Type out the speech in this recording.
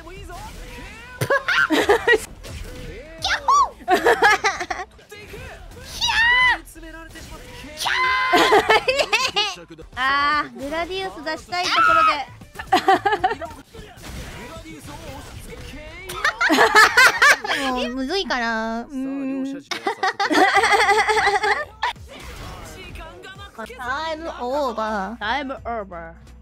あー、グラディウス出したいところでもうむずいかな。タイムオーバー。タイムオーバー。